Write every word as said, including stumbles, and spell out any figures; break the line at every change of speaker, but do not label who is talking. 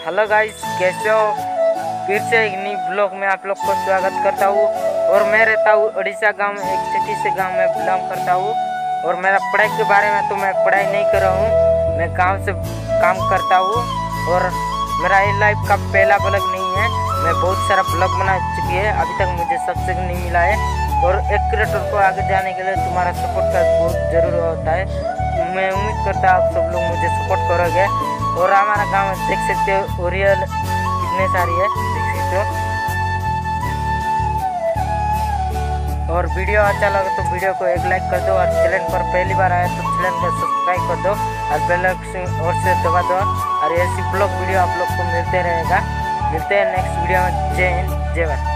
Hello guys, कैसे हो? फिर से एक नई ब्लॉग में आप लोग को स्वागत करता हूँ। और मैं रहता हूँ उड़ीसा गांव में, एक छोटी से गांव में बिलोंग करता हूँ। और मेरा पढ़ाई के बारे में तो मैं पढ़ाई नहीं कर रहा हूँ, मैं गांव से काम करता हूँ। और मेरा ये लाइफ का पहला ब्लॉग नहीं है, मैं बहुत सारा ब्लॉग बना चुकी है, अभी तक मुझे सक्सेस नहीं मिला है। और एक क्रिएटर को आगे जाने के लिए तुम्हारा सपोर्ट का बहुत ज़रूरी होता है। मैं उम्मीद करता हूँ आप सब लोग मुझे सपोर्ट करोगे। और हमारा गांव देख सकते हो, ओरियल कितने सारी है देख सकते हो। और वीडियो अच्छा लगे तो वीडियो को एक लाइक कर दो, और चैनल पर पहली बार आए तो चैनल को सब्सक्राइब कर दो और बेल आइकन और से दबा दो। और ऐसी ब्लॉग वीडियो आप लोग को मिलते रहेगा। मिलते हैं नेक्स्ट वीडियो में। जय हिंद, जय भारत।